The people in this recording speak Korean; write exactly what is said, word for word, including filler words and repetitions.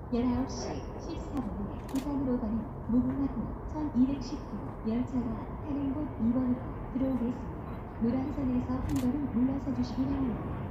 열아홉 시 십사 분에 부산으로 가는 무궁화호 천이백십 호 열차가 타는 곳 이 번으로 들어오겠습니다. 노란선에서 한 걸음 물러서 주시기 바랍니다.